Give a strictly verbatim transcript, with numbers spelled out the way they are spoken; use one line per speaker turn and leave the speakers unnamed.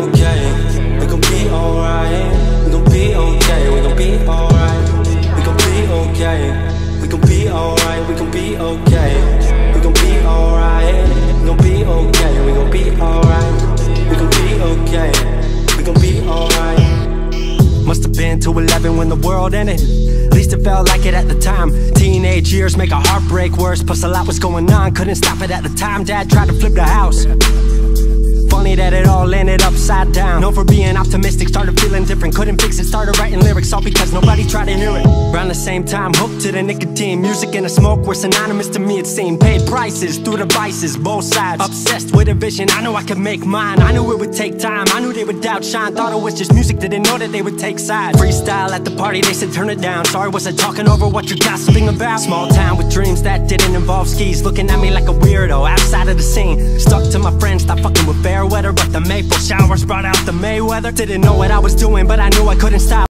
okay. We gon' be alright. We gon' be okay. We gon' be alright. We gon' be okay. We gon' be alright. We gon' be okay. We gon' be alright. We gon' be okay. We gon' be alright. We gon' be okay. We gon' be alright. Must've been to eleven when the world ended. At least it felt like it at the time. Teenage years make a heartbreak worse. Plus a lot was going on, couldn't stop it at the time. Dad tried to flip the house. Funny that it all ended upside down. Known for being optimistic, started feeling different. Couldn't fix it, started writing lyrics, all because nobody tried to hear it. Around the same time, hooked to the nicotine. Music and the smoke were synonymous to me, it seemed. Paid prices through the vices, both sides. Obsessed with a vision, I knew I could make mine. I knew it would take time, I knew they would outshine. Thought it was just music, didn't know that they would take sides. Freestyle at the party, they said turn it down. Sorry, was I talking over what you're gossiping about? Small town with dreams that didn't involve skis. Looking at me like a weirdo, outside of the scene. Stuck to my friends, stopped fucking with fair weather. But the Maple showers brought out the Mayweather. Didn't know what I was doing, but I knew I couldn't stop.